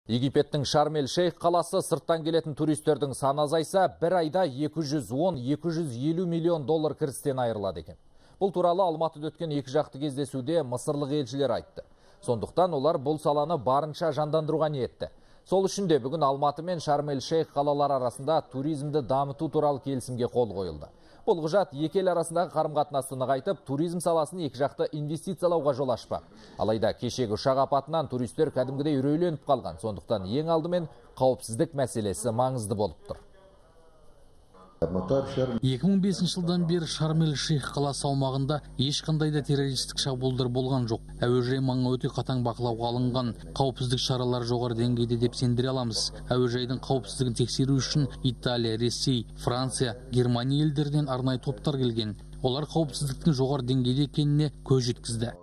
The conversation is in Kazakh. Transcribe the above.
Египеттің Шарм-эль-Шейх қаласы сырттан келетін туристердің саны азайса, бір айда 210-250 миллион доллар кірістен айырылады екен. Бұл туралы Алматыда өткен екі жақты кездесуде мысырлық елшілер айтты. Сондықтан олар бұл саланы барынша жандандыруға ниетті. Сол үшін де бүгін Алматы мен Шарм-эль-Шейх қалалары арасында туризмді дамыту туралы келісімге қол қойылды. Бұл құжат екі ел арасындағы қарым-қатынасты нығайтып, туризм саласын екі жақты инвестициялауға жол ашпақ. Алайда кешегі ұшақ апатынан туристер кәдімгідей үрейленіп қалған. Сондықтан ең алдымен қауіпсіздік мәселесі маңызды болып тұр. 2005 жылдан бері Шарм-эль-Шейх қаласы аумағында ешқандай да террористік шабуылдар болған жоқ. Әуежай маңы өте қатаң бақылауға алынған. Қауіпсіздік шаралары жоғары деңгейде деп сендіре аламыз. Әуежайдың қауіпсіздігін тексеру үшін Италия, Ресей, Франция, Германия елдерінен арнайы топтар келген. Олар қауіпсіздіктің жоғары деңгейде екеніне көз жеткізді.